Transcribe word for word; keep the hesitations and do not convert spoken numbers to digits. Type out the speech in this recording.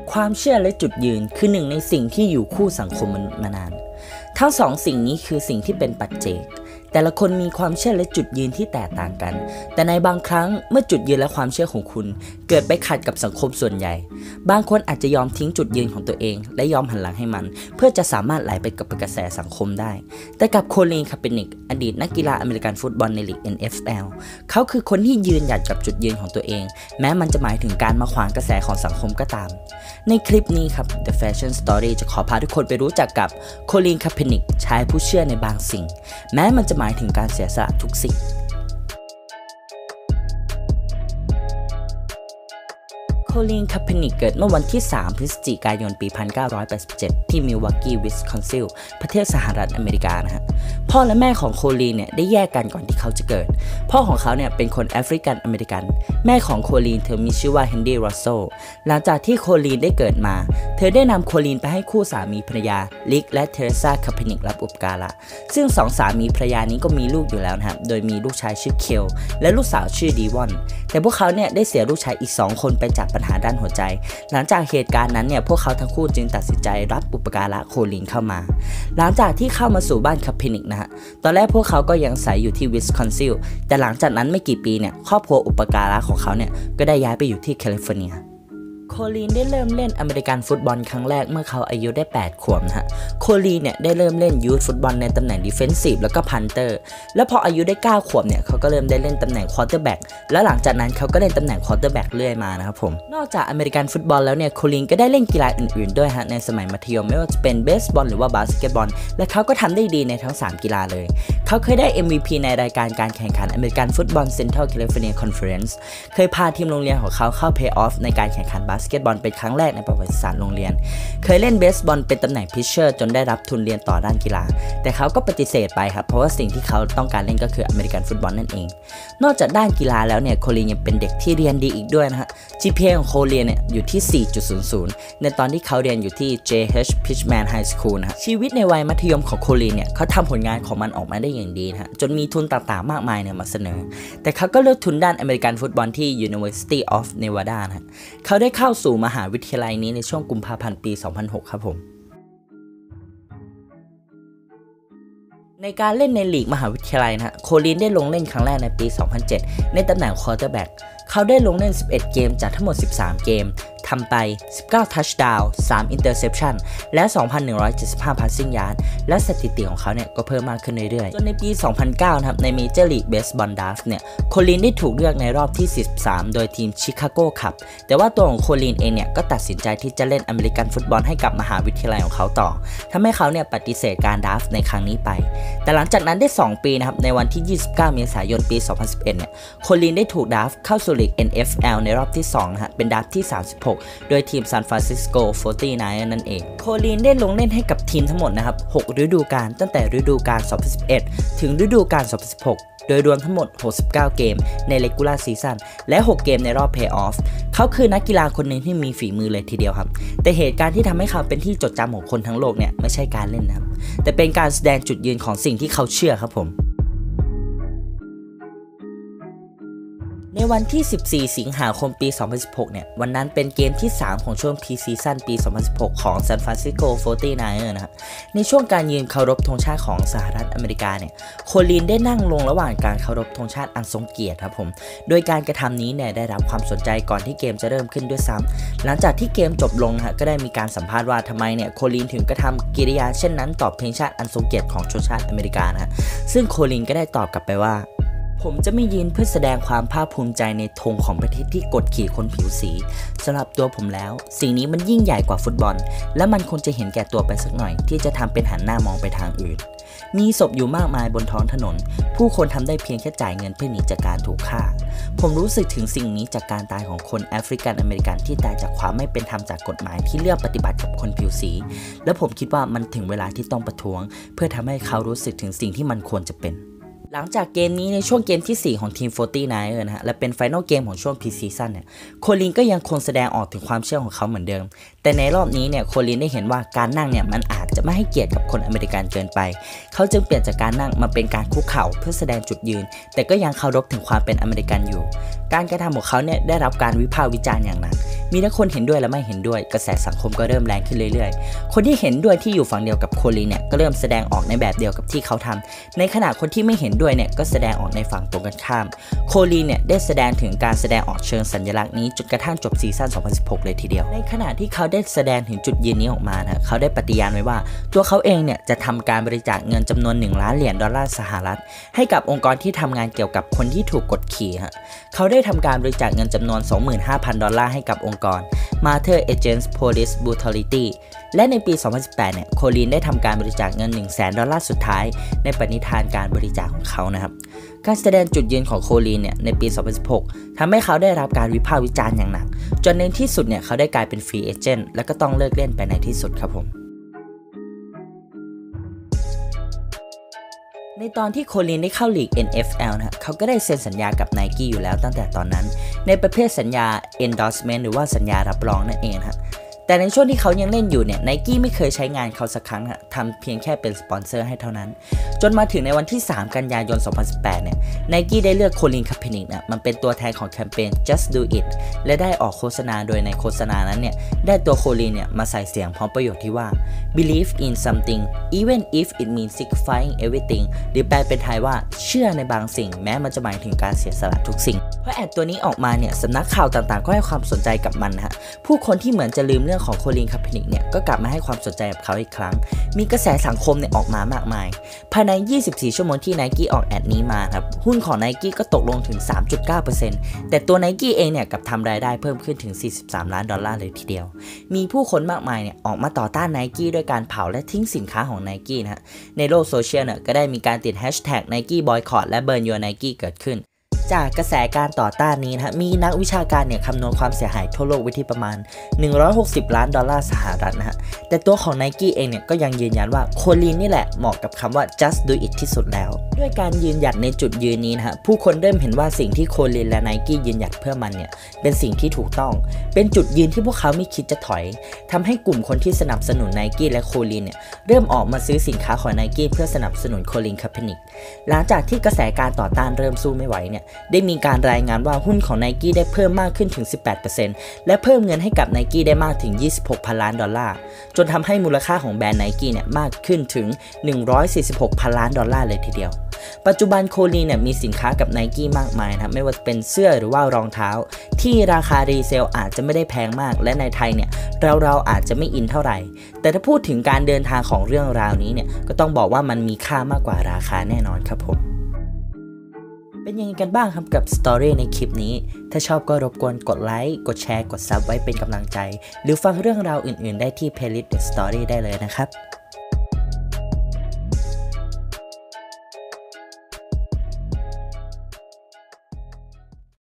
ความเชื่อและจุดยืนคือหนึ่งในสิ่งที่อยู่คู่สังคมมนุษย์มานานทั้งสองสิ่งนี้คือสิ่งที่เป็นปัจเจกแต่ละคนมีความเชื่อและจุดยืนที่แตกต่างกันแต่ในบางครั้งเมื่อจุดยืนและความเชื่อของคุณเกิดไปขัดกับสังคมส่วนใหญ่บางคนอาจจะยอมทิ้งจุดยืนของตัวเองและยอมหันหลังให้มันเพื่อจะสามารถไหลไปกับกระแสสังคมได้แต่กับโคลิน คาเปนิกอดีตนักกีฬาอเมริกันฟุตบอลในลีก เอ็น เอฟ แอล เขาคือคนที่ยืนหยัดกับจุดยืนของตัวเองแม้มันจะหมายถึงการมาขวางกระแสของสังคมก็ตามในคลิปนี้ครับ The Fashion Story จะขอพาทุกคนไปรู้จักกับโคลิน คาเปนิกชายผู้เชื่อในบางสิ่งแม้มันจะหมายถึงการเสียสละทุกสิ่งโคลิน คาเปนิกเกิดเมื่อวันที่สามพฤศจิกายนปีหนึ่งพันเก้าร้อยแปดสิบเจ็ดที่มิลวอกกี้วิสคอนซินประเทศสหรัฐอเมริกานะฮะพ่อและแม่ของโคลินเนี่ยได้แยกกันก่อนที่เขาจะเกิดพ่อของเขาเนี่ยเป็นคนแอฟริกันอเมริกันแม่ของโคลินเธอมีชื่อว่าเฮนรี่ รัสเซลหลังจากที่โคลินได้เกิดมาเธอได้นำโคลินไปให้คู่สามีภรรยาลิกและเทเรซา คาเปนิกรับอุปการะซึ่งสองสามีภรรยานี้ก็มีลูกอยู่แล้วนะครับโดยมีลูกชายชื่อเคลและลูกสาวชื่อดีวอนแต่พวกเขาเนี่ยได้เสียลูกชายอีกสองคนไปจากปัญหาด้านหัวใจหลังจากเหตุการณ์นั้นเนี่ยพวกเขาทั้งคู่จึงตัดสินใจรับอุปการะโคลินเข้ามาหลังจากที่เข้ามาสู่บ้านคาเปนิกนะฮะตอนแรกพวกเขาก็ยังอาศัยอยู่ที่วิสคอนซินแต่หลังจากนั้นไม่กี่ปีเนี่ยครอบครัวอุปการะของเขาเนี่ยก็ได้ย้ายไปอยู่ที่แคลิฟอร์เนียโคลินได้เริ่มเล่นอเมริกันฟุตบอลครั้งแรกเมื่อเขาอายุได้แปดขวบนะฮะโคลินเนี่ยได้เริ่มเล่นยูทฟุตบอลในตำแหน่งดิเฟนซีฟแล้วก็พันเตอร์แล้วพออายุได้เก้าขวบเนี่ยเขาก็เริ่มได้เล่นตำแหน่งควอเตอร์แบ็กและหลังจากนั้นเขาก็เล่นตำแหน่งควอเตอร์แบ็กเรื่อยมานะครับผมนอกจากอเมริกันฟุตบอลแล้วเนี่ยโคลินก็ได้เล่นกีฬาอื่นๆด้วยฮะในสมัยมัธยมไม่ว่าจะเป็นเบสบอลหรือว่าบาสเกตบอลและเขาก็ทำได้ดีในทั้งสามกีฬาเลยเขาเคยได้ เอ็ม วี พี ในรายการการแข่งขันอเมริกันฟุตบอลเซ็นทรัลแคลิฟอร์เนียคอนเฟอเรนซ์เคยพาทีมโรงเรียนของเขาเข้าเพลย์ออฟในการแข่งขันบาสเกตบอลเป็นครั้งแรกในประวัติศาสตร์โรงเรียนเคยเล่นเบสบอลเป็นตำแหน่งพิชเชอร์จนได้รับทุนเรียนต่อด้านกีฬาแต่เขาก็ปฏิเสธไปครับเพราะว่าสิ่งที่เขาต้องการเล่นก็คืออเมริกันฟุตบอลนั่นเองนอกจากด้านกีฬาแล้วเนี่ยโคลินยังเป็นเด็กที่เรียนดีอีกด้วยนะฮะ จี พี เอ ของโคลินเนี่ยอยู่ที่ สี่จุดศูนย์ศูนย์ ในตอนที่เขาเรียนอยู่ที่ เจ เอช Pitchman High School นะฮะชีวิตในวัยมัธยมของโคลินเนี่ยเขาทำผลงานของมันออกมาได้อย่างดีนะฮะจนมีทุนต่างๆมากมายเนี่ยมาเสนอแต่เขาก็เลือกทุนด้านอเมริกันฟุตบอลที่ University of Nevada นะฮะเขาได้เข้าสู่มหาวิทยาลัยนี้ในช่วงกุมภาพันธ์ปี สองพันหก ครับผมในการเล่นในลีกมหาวิทยาลัยนะฮะโคลินได้ลงเล่นครั้งแรกในปี สองพันเจ็ด ในตำแหน่งควอเตอร์แบ็กเขาได้ลงเล่นสิบเอ็ดเกมจากทั้งหมดสิบสามเกมทำไปสิบเก้าทัชดาวน์ สาม interception และ สองพันหนึ่งร้อยเจ็ดสิบห้า passing yard และสถิติของเขาเนี่ยก็เพิ่มมากขึ้นเรื่อยๆจนในปี สองพันเก้า นะครับใน Major League Baseball Draft เนี่ยโคลินได้ถูกเลือกในรอบที่สี่สิบสามโดยทีมชิคาโกคับแต่ว่าตัวของโคลินเองเนี่ยก็ตัดสินใจที่จะเล่นอเมริกันฟุตบอลให้กับมหาวิทยาลัยของเขาต่อทำให้เขาเนี่ยปฏิเสธการดราฟต์ในครั้งนี้ไปแต่หลังจากนั้นได้สองปีนะครับในวันที่ยี่สิบเก้าเมษายนปี สองพันสิบเอ็ด เนี่ยโคลินได้ถูกดราฟต์เข้าสู่ลีก เอ็น เอฟ แอล ในรอบที่สองนะฮะเป็นดราฟต์ที่สามสิบหกโดยทีมซานฟรานซิสโก โฟร์ตี้ไนน์ นั่นเองโคลินได้ลงเล่นให้กับทีมทั้งหมดนะครับหกฤดูกาลตั้งแต่ฤดูกาล สองพันสิบเอ็ด ถึงฤดูกาล สองพันสิบหก โดยรวมทั้งหมดหกสิบเก้าเกมใน Regular Season และหกเกมในรอบ Playoff เขาคือนักกีฬาคนหนึ่งที่มีฝีมือเลยทีเดียวครับแต่เหตุการณ์ที่ทำให้เขาเป็นที่จดจำของคนทั้งโลกเนี่ยไม่ใช่การเล่นนะครับแต่เป็นการแสดงจุดยืนของสิ่งที่เขาเชื่อครับผมในวันที่สิบสี่สิงหาคมปี สองพันสิบหก เนี่ยวันนั้นเป็นเกมที่สามของช่วง Pre-Season ปี สองพันสิบหก ของ San Francisco โฟร์ตี้ไนน์ นะครับในช่วงการยืนเคารพธงชาติของสหรัฐอเมริกาเนี่ยโคลินได้นั่งลงระหว่างการเคารพธงชาติอันทรงเกียรติครับผมโดยการกระทำนี้เนี่ยได้รับความสนใจก่อนที่เกมจะเริ่มขึ้นด้วยซ้ำหลังจากที่เกมจบลงนะฮะก็ได้มีการสัมภาษณ์ว่าทำไมเนี่ยโคลินถึงกระทำกิริยาเช่นนั้นต่อเพลงชาติอันทรงเกียรติของชนชาติอเมริกานะฮะซึ่งโคลินก็ได้ตอบกลับไปว่าผมจะไม่ยืนเพื่อแสดงความภาคภูมิใจในธงของประเทศที่กดขี่คนผิวสีสำหรับตัวผมแล้วสิ่งนี้มันยิ่งใหญ่กว่าฟุตบอลและมันคงจะเห็นแก่ตัวไปสักหน่อยที่จะทำเป็นหันหน้ามองไปทางอื่นมีศพอยู่มากมายบนท้องถนนผู้คนทำได้เพียงแค่จ่ายเงินเพื่อหนีจากการถูกฆ่าผมรู้สึกถึงสิ่งนี้จากการตายของคนแอฟริกันอเมริกันที่ตายจากความไม่เป็นธรรมจากกฎหมายที่เลือกปฏิบัติกับคนผิวสีและผมคิดว่ามันถึงเวลาที่ต้องประท้วงเพื่อทำให้เขารู้สึกถึงสิ่งที่มันควรจะเป็นหลังจากเกมนี้ในช่วงเกมที่สี่ของทีม โฟร์ตี้ไนน์ นะฮะและเป็นไฟนอลเกมของช่วง พี ซีซั่นเนี่ยโคลินก็ยังคงแสดงออกถึงความเชื่อของเขาเหมือนเดิมแต่ในรอบนี้เนี่ยโคลินได้เห็นว่าการนั่งเนี่ยมันอาจจะไม่ให้เกียรติกับคนอเมริกันเกินไปเขาจึงเปลี่ยนจากการนั่งมาเป็นการคุกเข่าเพื่อแสดงจุดยืนแต่ก็ยังเคารพถึงความเป็นอเมริกันอยู่การกระทำของเขาเนี่ยได้รับการวิพากษ์วิจารณ์อย่างหนักมีทั้งคนเห็นด้วยและไม่เห็นด้วยกระแสสังคมก็เริ่มแรงขึ้นเรื่อยๆคนที่เห็นด้วยที่อยู่ฝั่งเดียวกับโคลินเนี่ยก็เริ่มแสดงออกในแบบเดียวกับที่เขาทำในขณะคนที่ไม่เห็นด้วยเนี่ยก็แสดงออกในฝั่งตรงกันข้ามโคลินเนี่ยได้แสดงถึงการแสดงออกเชิงสัญลักษณ์นี้จนกระทั่งจบซีซั่นสองพันสิบหกเลยทีเดียวในขณะที่เขาได้แสดงถึงจุดยืนนี้ออกมานะเขาได้ปฏิญาณไว้ว่าตัวเขาเองเนี่ยจะทำการบริจาคเงินจำนวนหนึ่งล้านเหรียญดอลลาร์สหรัฐให้กับองค์กรที่ทำงานเกี่ยวกับคนที่ถูกกดขี่ฮะเขาได้ทำการบริจาคเงินจำนวน สองหมื่นห้าพัน ดอลลาร์ให้กับองค์กร Mother Against Police Brutality และในปี สองพันสิบแปด เนี่ยโคลินได้ทำการบริจาคเงิน หนึ่งแสน ดอลลาร์สุดท้ายในปณิธานการบริจาคของเขานะครับการแสดงจุดยืนของโคลินเนี่ยในปี สองพันสิบหก ทำให้เขาได้รับการวิพากษ์วิจารณ์อย่างหนักจนในที่สุดเนี่ยเขาได้กลายเป็นฟรีเอเจนต์และก็ต้องเลิกเล่นไปในที่สุดครับผมในตอนที่โคลินได้เข้าลีก เอ็น เอฟ แอล นะเขาก็ได้เซ็นสัญญากับ Nike อยู่แล้วตั้งแต่ตอนนั้นในประเภทสัญญา endorsement หรือว่าสัญญารับรองนั่นเองฮะแต่ในช่วงที่เขายังเล่นอยู่เนี่ย Nike ไม่เคยใช้งานเขาสักครั้งฮะทำเพียงแค่เป็นสปอนเซอร์ให้เท่านั้นจนมาถึงในวันที่สามกันยายนสองพันสิบแปดเนี่ย Nike ได้เลือกโคลิน คาเปนิกนะมันเป็นตัวแทนของแคมเปญ just do it และได้ออกโฆษณาโดยในโฆษณานั้นเนี่ยได้ตัวโคลินเนี่ยมาใส่เสียงพร้อมประโยคที่ว่า believe in something even if it means sacrificing everything หรือแปลเป็นไทยว่าเชื่อในบางสิ่งแม้มันจะหมายถึงการเสียสละทุกสิ่งเพราะแอดตัวนี้ออกมาเนี่ยสำนักข่าวต่างๆก็ให้ความสนใจกับมันนะฮะผู้คนที่เหมือนจะลืมเรื่องของโคลิน คาเปนิกเนี่ยก็กลับมาให้ความสนใจกับเขาอีกครั้งมีกระแสสังคมเนี่ยออกมามากมายภายในยี่สิบสี่ชั่วโมงที่ Nike ออกแอดนี้มาครับหุ้นของ Nike ก็ตกลงถึง สามจุดเก้าเปอร์เซ็นต์ แต่ตัว Nike เองเนี่ยกับทำรายได้เพิ่มขึ้นถึงสี่สิบสามล้านดอลลาร์เลยทีเดียวมีผู้คนมากมายเนี่ยออกมาต่อต้าน Nike ด้วยการเผาและทิ้งสินค้าของ Nike นะฮะในโลกโซเชียลเนี่ยก็ได้มีการติดแฮชแท็ก Nike Boycott และ Burn Your Nike เกิดขึ้นจากกระแสการต่อต้านนี้นะฮะมีนักวิชาการเนี่ยคำนวณความเสียหายทั่วโลกไว้ที่ประมาณหนึ่งร้อยหกสิบล้านดอลลาร์สหรัฐนะฮะแต่ตัวของ Nike เองเนี่ยก็ยังยืนยันว่าโคลินนี่แหละเหมาะกับคำว่า just do it ที่สุดแล้วด้วยการยืนหยัดในจุดยืนนี้นะฮะผู้คนเริ่มเห็นว่าสิ่งที่โคลินและ Nike ยืนหยัดเพื่อมันเนี่ยเป็นสิ่งที่ถูกต้องเป็นจุดยืนที่พวกเขาไม่คิดจะถอยทำให้กลุ่มคนที่สนับสนุน Nike และโคลินเนี่ยเริ่มออกมาซื้อสินค้าของ Nike เพื่อสนับสนุนโคลิน คาเปนิกหลังจากที่กระแสการต่อต้านเริ่มสู้ไม่ไหวเนี่ยได้มีการรายงานว่าหุ้นของ Nike ได้เพิ่มมากขึ้นถึง สิบแปดเปอร์เซ็นต์ และเพิ่มเงินให้กับ Nike ได้มากถึงยี่สิบหกพันล้านดอลลาร์จนทำให้มูลค่าของแบรนด์ Nike เนี่ยมากขึ้นถึงหนึ่งร้อยสี่สิบหกพันล้านดอลลาร์เลยทีเดียวปัจจุบันโคลินเนี่ยมีสินค้ากับ Nike มากมายนะไม่ว่าจะเป็นเสื้อหรือว่ารองเท้าที่ราคารีเซลอาจจะไม่ได้แพงมากและในไทยเนี่ยเราเราอาจจะไม่อินเท่าไหร่แต่ถ้าพูดถึงการเดินทางของเรื่องราวนี้เนี่ยก็ต้องบอกว่ามันมีค่ามากกว่าราคาแน่นอนครับผมเป็นยังไงกันบ้างครับกับสตอรี่ในคลิปนี้ถ้าชอบก็รบกวนกดไลค์กดแชร์กดซับไว้เป็นกำลังใจหรือฟังเรื่องราวอื่นๆได้ที่ Playlist The Story ได้เลยนะครับ